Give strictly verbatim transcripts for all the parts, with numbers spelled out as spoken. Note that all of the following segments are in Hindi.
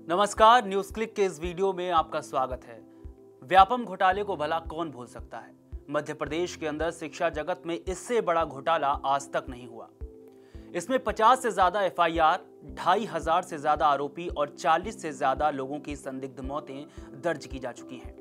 नमस्कार, न्यूज क्लिक के इस वीडियो में आपका स्वागत है। व्यापम घोटाले को भला कौन भूल सकता है। मध्य प्रदेश के अंदर शिक्षा जगत में इससे बड़ा घोटाला आज तक नहीं हुआ। इसमें पचास से ज्यादा एफ आई आर, ढाई हजार से ज्यादा आरोपी और चालीस से ज्यादा लोगों की संदिग्ध मौतें दर्ज की जा चुकी हैं।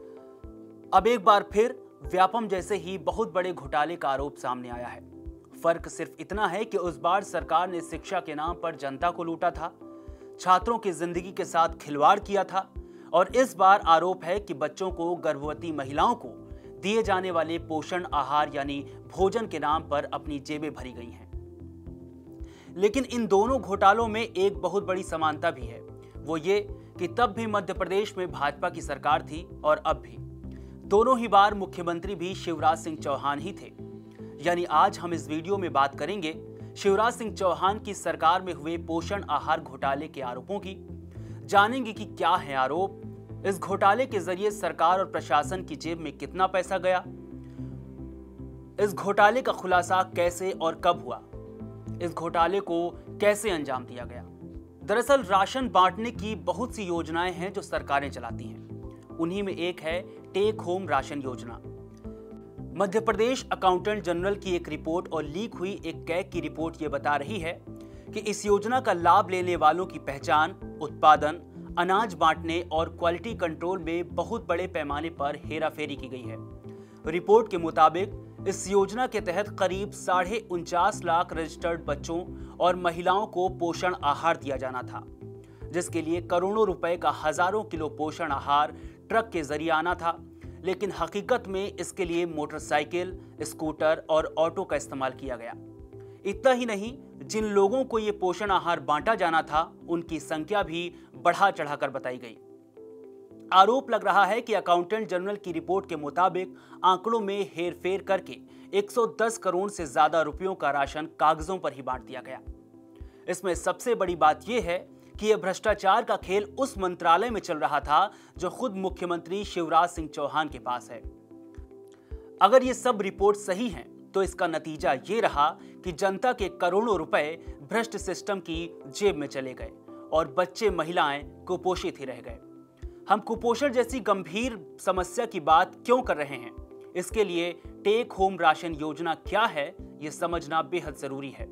अब एक बार फिर व्यापम जैसे ही बहुत बड़े घोटाले का आरोप सामने आया है। फर्क सिर्फ इतना है कि उस बार सरकार ने शिक्षा के नाम पर जनता को लूटा था, छात्रों की जिंदगी के साथ खिलवाड़ किया था, और इस बार आरोप है कि बच्चों को, गर्भवती महिलाओं को दिए जाने वाले पोषण आहार यानी भोजन के नाम पर अपनी जेबें भरी गई हैं। लेकिन इन दोनों घोटालों में एक बहुत बड़ी समानता भी है, वो ये कि तब भी मध्य प्रदेश में भाजपा की सरकार थी और अब भी। दोनों ही बार मुख्यमंत्री भी शिवराज सिंह चौहान ही थे। यानी आज हम इस वीडियो में बात करेंगे शिवराज सिंह चौहान की सरकार में हुए पोषण आहार घोटाले के आरोपों की। जानेंगे कि क्या है आरोप, इस घोटाले के जरिए सरकार और प्रशासन की जेब में कितना पैसा गया, इस घोटाले का खुलासा कैसे और कब हुआ, इस घोटाले को कैसे अंजाम दिया गया। दरअसल राशन बांटने की बहुत सी योजनाएं हैं जो सरकारें चलाती हैं। उन्हीं में एक है टेक होम राशन योजना। मध्य प्रदेश अकाउंटेंट जनरल की एक रिपोर्ट और लीक हुई एक कैग की रिपोर्ट ये बता रही है कि इस योजना का लाभ लेने वालों की पहचान, उत्पादन, अनाज बांटने और क्वालिटी कंट्रोल में बहुत बड़े पैमाने पर हेराफेरी की गई है। रिपोर्ट के मुताबिक इस योजना के तहत करीब साढ़े उनचास लाख रजिस्टर्ड बच्चों और महिलाओं को पोषण आहार दिया जाना था, जिसके लिए करोड़ों रुपए का हजारों किलो पोषण आहार ट्रक के जरिए आना था। लेकिन हकीकत में इसके लिए मोटरसाइकिल, स्कूटर और ऑटो का इस्तेमाल किया गया। इतना ही नहीं, जिन लोगों को ये पोषण आहार बांटा जाना था उनकी संख्या भी बढ़ा चढ़ाकर बताई गई। आरोप लग रहा है कि अकाउंटेंट जनरल की रिपोर्ट के मुताबिक आंकड़ों में हेरफेर करके एक सौ दस करोड़ से ज्यादा रुपयों का राशन कागजों पर ही बांट दिया गया। इसमें सबसे बड़ी बात यह है कि यह भ्रष्टाचार का खेल उस मंत्रालय में चल रहा था जो खुद मुख्यमंत्री शिवराज सिंह चौहान के पास है। अगर ये सब रिपोर्ट सही हैं, तो इसका नतीजा ये रहा कि जनता के करोड़ों रुपए भ्रष्ट सिस्टम की जेब में चले गए और बच्चे, महिलाएं कुपोषित ही रह गए। हम कुपोषण जैसी गंभीर समस्या की बात क्यों कर रहे हैं? इसके लिए टेक होम राशन योजना क्या है, यह समझना बेहद जरूरी है।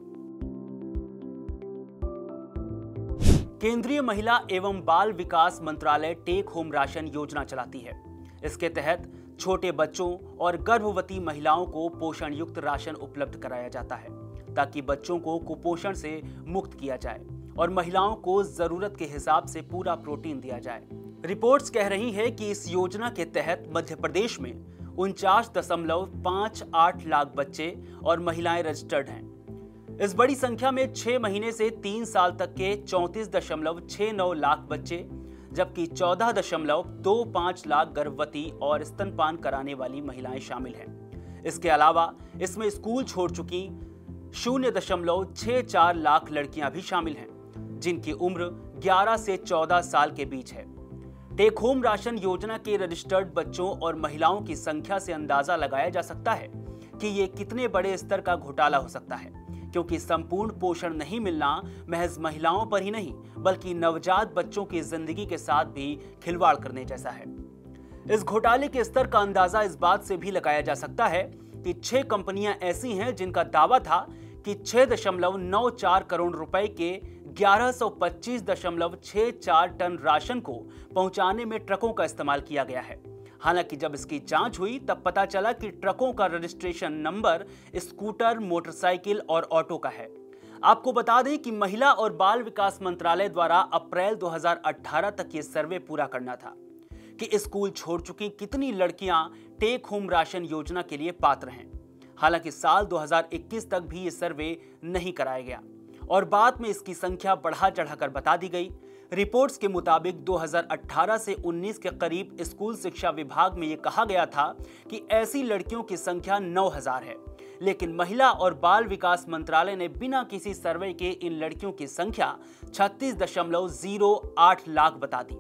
केंद्रीय महिला एवं बाल विकास मंत्रालय टेक होम राशन योजना चलाती है। इसके तहत छोटे बच्चों और गर्भवती महिलाओं को पोषण युक्त राशन उपलब्ध कराया जाता है, ताकि बच्चों को कुपोषण से मुक्त किया जाए और महिलाओं को जरूरत के हिसाब से पूरा प्रोटीन दिया जाए। रिपोर्ट्स कह रही है कि इस योजना के तहत मध्य प्रदेश में उनचास दशमलव पांच आठ लाख बच्चे और महिलाएं रजिस्टर्ड हैं। इस बड़ी संख्या में छह महीने से तीन साल तक के चौंतीस दशमलव छह नौ लाख बच्चे, जबकि चौदह दशमलव दो पांच लाख गर्भवती और स्तनपान कराने वाली महिलाएं शामिल हैं। इसके अलावा इसमें स्कूल छोड़ चुकी शून्य दशमलव छह चार लाख लड़कियां भी शामिल हैं, जिनकी उम्र ग्यारह से चौदह साल के बीच है। टेक होम राशन योजना के रजिस्टर्ड बच्चों और महिलाओं की संख्या से अंदाजा लगाया जा सकता है कि ये कितने बड़े स्तर का घोटाला हो सकता है, क्योंकि संपूर्ण पोषण नहीं मिलना महज महिलाओं पर ही नहीं बल्कि नवजात बच्चों की जिंदगी के साथ भी खिलवाड़ करने जैसा है। इस घोटाले के स्तर का अंदाजा इस बात से भी लगाया जा सकता है कि छह कंपनियां ऐसी हैं जिनका दावा था कि छह दशमलव नौ चार करोड़ रुपए के ग्यारह सौ पच्चीस दशमलव छह चार टन राशन को पहुंचाने में ट्रकों का इस्तेमाल किया गया है। हालांकि जब इसकी जांच हुई तब पता चला कि ट्रकों का रजिस्ट्रेशन नंबर स्कूटर, मोटरसाइकिल और ऑटो का है। आपको बता दें कि महिला और बाल विकास मंत्रालय द्वारा अप्रैल दो हज़ार अठारह तक ये सर्वे पूरा करना था कि स्कूल छोड़ चुकी कितनी लड़कियां टेक होम राशन योजना के लिए पात्र हैं। हालांकि साल दो हज़ार इक्कीस तक भी ये सर्वे नहीं कराया गया और बाद में इसकी संख्या बढ़ा चढ़ाकर बता दी गई। रिपोर्ट्स के मुताबिक दो हज़ार अठारह से उन्नीस के करीब स्कूल शिक्षा विभाग में यह कहा गया था कि ऐसी लड़कियों की संख्या नौ हज़ार है, लेकिन महिला और बाल विकास मंत्रालय ने बिना किसी सर्वे के इन लड़कियों की संख्या छत्तीस दशमलव शून्य आठ लाख बता दी।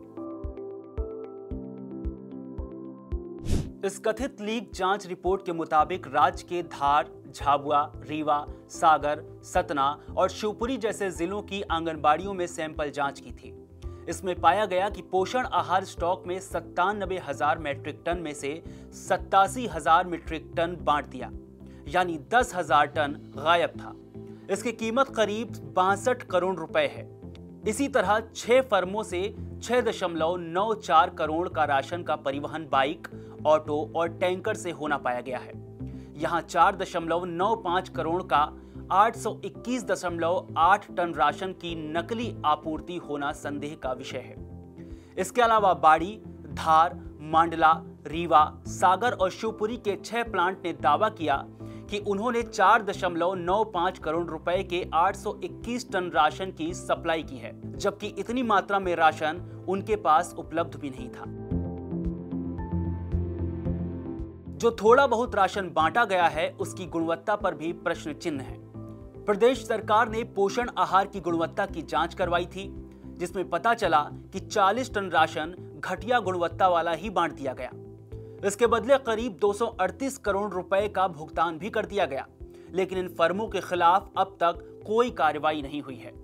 इस कथित लीक जांच रिपोर्ट के मुताबिक राज्य के धार, झाबुआ, रीवा, सागर, सतना और शिवपुरी जैसे जिलों की आंगनबाड़ियों में सैंपल जांच की थी। इसमें पाया गया कि पोषण आहार स्टॉक में सत्तानबे हजार मीट्रिक टन में से सत्तासी हजार मीट्रिक टन बांट दिया, यानी दस हजार टन गायब था। इसकी कीमत करीब बासठ करोड़ रुपए है। इसी तरह छह फर्मों से छह दशमलव नौ चार करोड़ का राशन का परिवहन बाइक, ऑटो और टैंकर से होना पाया गया है। यहाँ चार दशमलव नौ पाँच करोड़ का आठ सौ इक्कीस दशमलव आठ टन राशन की नकली आपूर्ति होना संदेह का विषय है। इसके अलावा बाड़ी, धार, मांडला, रीवा, सागर और शिवपुरी के छह प्लांट ने दावा किया कि उन्होंने चार दशमलव नौ पाँच करोड़ रुपए के आठ सौ इक्कीस टन राशन की सप्लाई की है, जबकि इतनी मात्रा में राशन उनके पास उपलब्ध भी नहीं था। जो थोड़ा बहुत राशन बांटा गया है, उसकी गुणवत्ता पर भी प्रश्न चिन्ह है। प्रदेश सरकार ने पोषण आहार की गुणवत्ता की जांच करवाई थी, जिसमें पता चला कि चालीस टन राशन घटिया गुणवत्ता वाला ही बांट दिया गया। इसके बदले करीब दो सौ अड़तीस करोड़ रुपए का भुगतान भी कर दिया गया, लेकिन इन फर्मों के खिलाफ अब तक कोई कार्रवाई नहीं हुई है।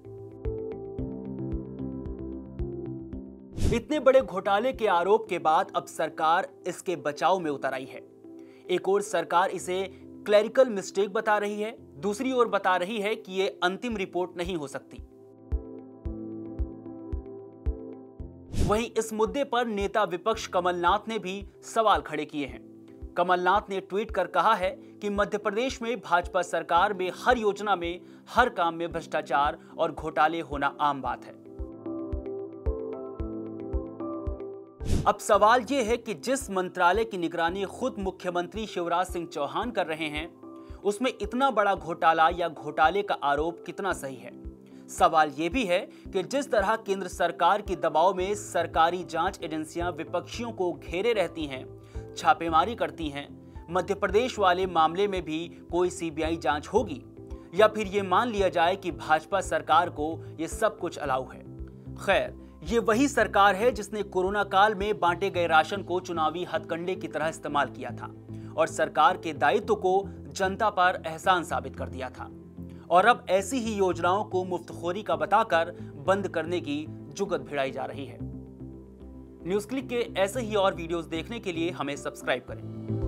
इतने बड़े घोटाले के आरोप के बाद अब सरकार इसके बचाव में उतर आई है। एक ओर सरकार इसे क्लरिकल मिस्टेक बता रही है, दूसरी ओर बता रही है कि यह अंतिम रिपोर्ट नहीं हो सकती। वहीं इस मुद्दे पर नेता विपक्ष कमलनाथ ने भी सवाल खड़े किए हैं। कमलनाथ ने ट्वीट कर कहा है कि मध्य प्रदेश में भाजपा सरकार में हर योजना में, हर काम में भ्रष्टाचार और घोटाले होना आम बात है। अब सवाल यह है कि जिस मंत्रालय की निगरानी खुद मुख्यमंत्री शिवराज सिंह चौहान कर रहे हैं, उसमें इतना बड़ा घोटाला या घोटाले का आरोप कितना सही है। सवाल यह भी है कि जिस तरह केंद्र सरकार के दबाव में सरकारी जांच एजेंसियां विपक्षियों को घेरे रहती हैं, छापेमारी करती हैं, मध्य प्रदेश वाले मामले में भी कोई सीबीआई जांच होगी, या फिर यह मान लिया जाए कि भाजपा सरकार को यह सब कुछ अलाउ है। खैर, ये वही सरकार है जिसने कोरोना काल में बांटे गए राशन को चुनावी हथकंडे की तरह इस्तेमाल किया था और सरकार के दायित्व को जनता पर एहसान साबित कर दिया था, और अब ऐसी ही योजनाओं को मुफ्तखोरी का बताकर बंद करने की जुगत भिड़ाई जा रही है। न्यूज़ क्लिक के ऐसे ही और वीडियोस देखने के लिए हमें सब्सक्राइब करें।